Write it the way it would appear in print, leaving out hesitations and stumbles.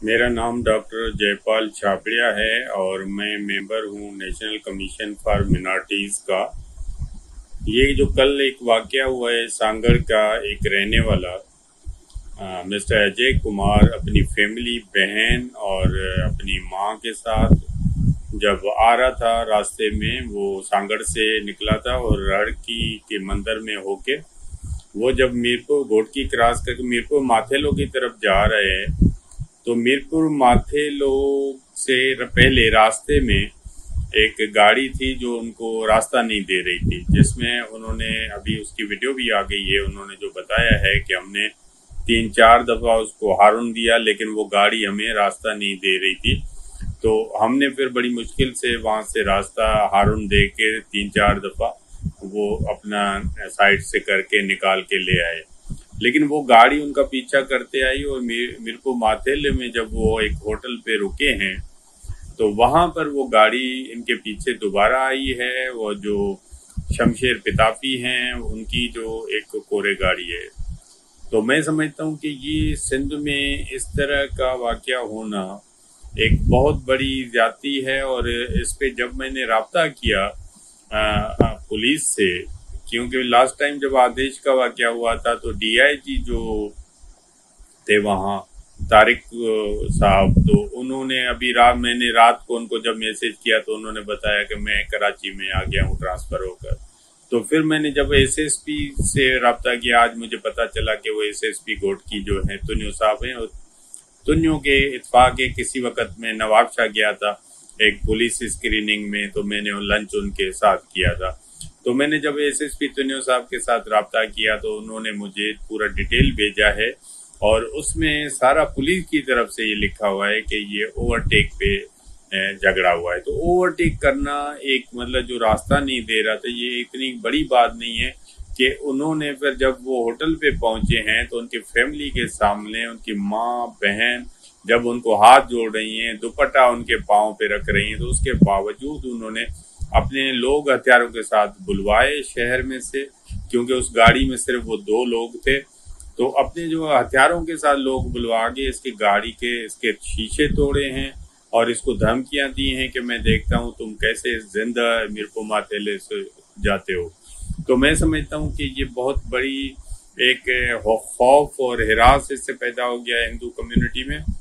मेरा नाम डॉक्टर जयपाल छापड़िया है और मैं मेंबर हूँ नेशनल कमीशन फॉर मिनॉरिटीज़ का। ये जो कल एक वाकया हुआ है सांगड़ का, एक रहने वाला मिस्टर अजय कुमार अपनी फैमिली, बहन और अपनी माँ के साथ जब आ रहा था, रास्ते में वो सांगड़ से निकला था और रड़की के मंदिर में होके वो जब मीरपुर घोटकी क्रॉस करके मीरपुर माथेलो की तरफ जा रहे हैं, तो मीरपुर माथेलो से पहले रास्ते में एक गाड़ी थी जो उनको रास्ता नहीं दे रही थी, जिसमें उन्होंने, अभी उसकी वीडियो भी आ गई है, उन्होंने जो बताया है कि हमने 3-4 दफा उसको हार्न दिया लेकिन वो गाड़ी हमें रास्ता नहीं दे रही थी। तो हमने फिर बड़ी मुश्किल से वहां से रास्ता हार्न दे के 3-4 दफा वो अपना साइड से करके निकाल के ले आए, लेकिन वो गाड़ी उनका पीछा करते आई और मेरे को माथेले में जब वो एक होटल पे रुके हैं तो वहां पर वो गाड़ी इनके पीछे दोबारा आई है। वो जो शमशेर पिताफी हैं उनकी जो एक कोरे गाड़ी है। तो मैं समझता हूँ कि ये सिंध में इस तरह का वाकया होना एक बहुत बड़ी ज्यादती है। और इस पे जब मैंने राब्ता किया पुलिस से, क्योंकि लास्ट टाइम जब आदेश का वाकया हुआ था तो डीआईजी जो थे वहाँ, तारिक साहब, तो उन्होंने अभी मैंने रात को उनको जब मैसेज किया तो उन्होंने बताया कि मैं कराची में आ गया हूँ ट्रांसफर होकर। तो फिर मैंने जब एसएसपी से राब्ता किया, आज मुझे पता चला कि वो एसएसपी घोटकी जो है तुन्यो साहब हैं। और तुन्यो के इत्फाक के किसी वक्त में नवाबशाह गया था एक पुलिस स्क्रीनिंग में, तो मैंने लंच उनके साथ किया था। तो मैंने जब एसएसपी तुन्यो साहब के साथ राब्ता किया तो उन्होंने मुझे पूरा डिटेल भेजा है और उसमें सारा पुलिस की तरफ से ये लिखा हुआ है कि ये ओवरटेक पे झगड़ा हुआ है। तो ओवरटेक करना एक, मतलब जो रास्ता नहीं दे रहा था, ये इतनी बड़ी बात नहीं है कि उन्होंने फिर जब वो होटल पे पहुंचे हैं तो उनकी फैमिली के सामने उनकी माँ बहन जब उनको हाथ जोड़ रही हैं, दुपट्टा उनके पाँव पे रख रही हैं, तो उसके बावजूद उन्होंने अपने लोग हथियारों के साथ बुलवाए शहर में से, क्योंकि उस गाड़ी में सिर्फ वो 2 लोग थे। तो अपने जो हथियारों के साथ लोग बुलवा के इसकी गाड़ी के इसके शीशे तोड़े हैं और इसको धमकियां दी हैं कि मैं देखता हूं तुम कैसे जिंदा मीरपुर माथेले से जाते हो। तो मैं समझता हूं कि ये बहुत बड़ी एक खौफ और हिरास इससे पैदा हो गया है हिंदू कम्युनिटी में।